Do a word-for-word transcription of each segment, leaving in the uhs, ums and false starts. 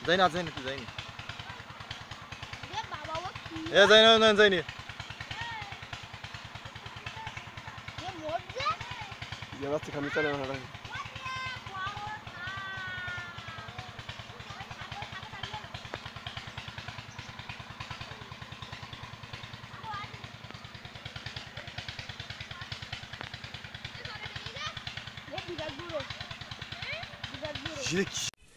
যাই না যাই না তুই যাই না এ যাই না না যাই না ये बात खानी चले हमारा ये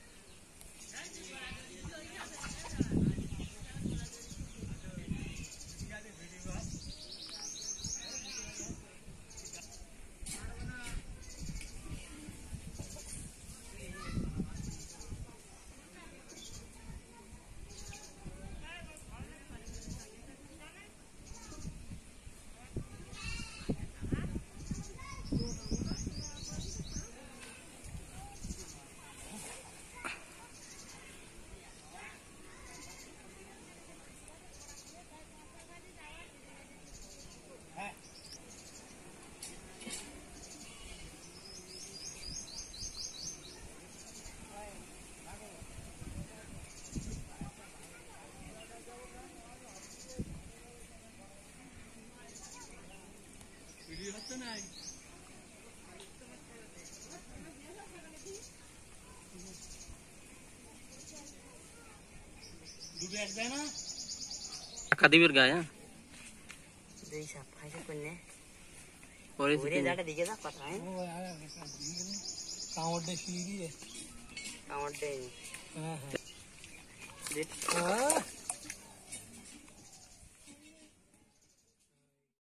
কাদিবের গায়া দুই সাপ খাইছে কোনে পরে ঘুরে যাটা দিকে যা কথা হয় ও আয়া কাউডে শিরি কাউডে হ্যাঁ হ্যাঁ দেখ হ্যাঁ